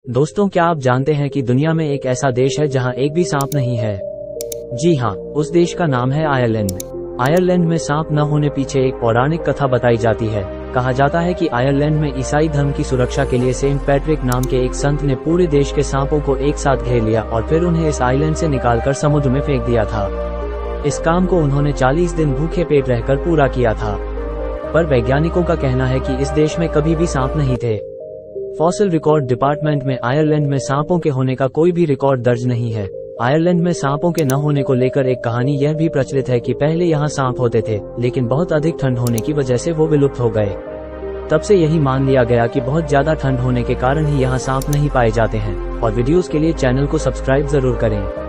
दोस्तों, क्या आप जानते हैं कि दुनिया में एक ऐसा देश है जहां एक भी सांप नहीं है? जी हां, उस देश का नाम है आयरलैंड। आयरलैंड में सांप न होने पीछे एक पौराणिक कथा बताई जाती है। कहा जाता है कि आयरलैंड में ईसाई धर्म की सुरक्षा के लिए सेंट पैट्रिक नाम के एक संत ने पूरे देश के सांपों को एक साथ घेर लिया और फिर उन्हें इस आइलैंड से निकालकर समुद्र में फेंक दिया था। इस काम को उन्होंने 40 दिन भूखे पेट रहकर पूरा किया था। पर वैज्ञानिकों का कहना है कि इस देश में कभी भी सांप नहीं थे। फॉसिल रिकॉर्ड डिपार्टमेंट में आयरलैंड में सांपों के होने का कोई भी रिकॉर्ड दर्ज नहीं है। आयरलैंड में सांपों के न होने को लेकर एक कहानी यह भी प्रचलित है कि पहले यहाँ सांप होते थे, लेकिन बहुत अधिक ठंड होने की वजह से वो विलुप्त हो गए। तब से यही मान लिया गया कि बहुत ज्यादा ठंड होने के कारण ही यहाँ सांप नहीं पाए जाते हैं। और वीडियोस के लिए चैनल को सब्सक्राइब जरूर करें।